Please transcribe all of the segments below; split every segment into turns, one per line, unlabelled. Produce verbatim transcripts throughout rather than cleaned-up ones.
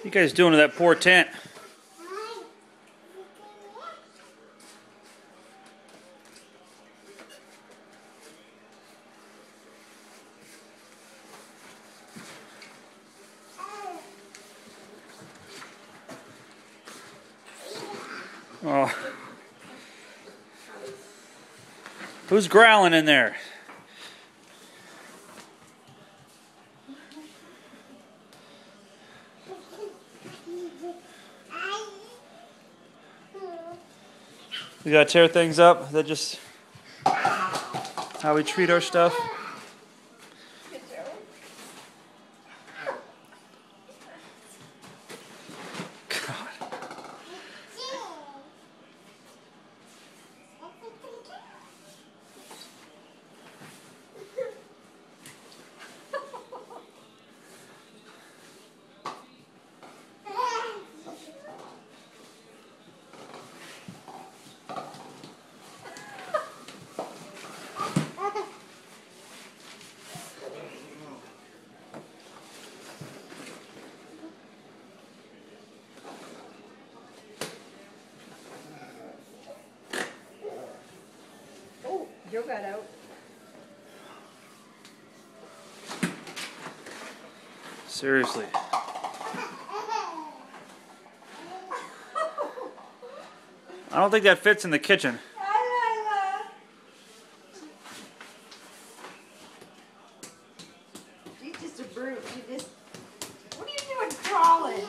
you guys doing to that poor tent? Oh. Who's growling in there? We gotta tear things up. Is that just how we treat our stuff?
Joe got out.
Seriously. I don't think that fits in the kitchen.
She's just a brute. She just. What are you doing crawling?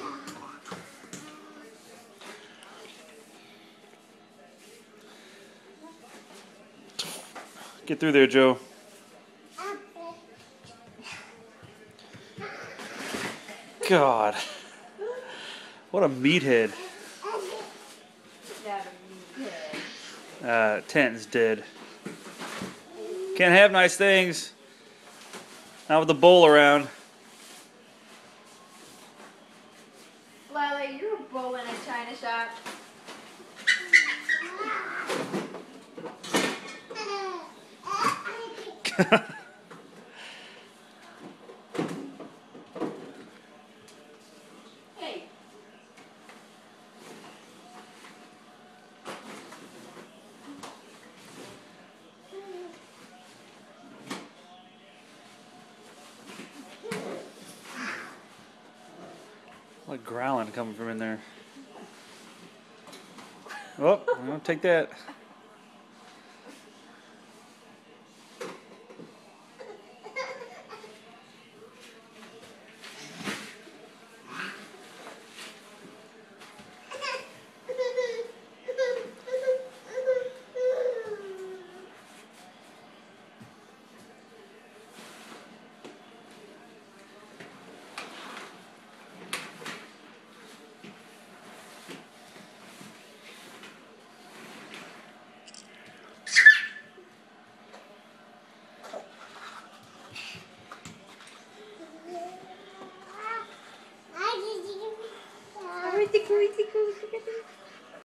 Get through there, Joe. God. What a meathead. Uh, tent is dead. Can't have nice things. Not with the bowl around.
Lily, you're a bull in a china shop. Hey.
What growling coming from in there? Oh, well, take that.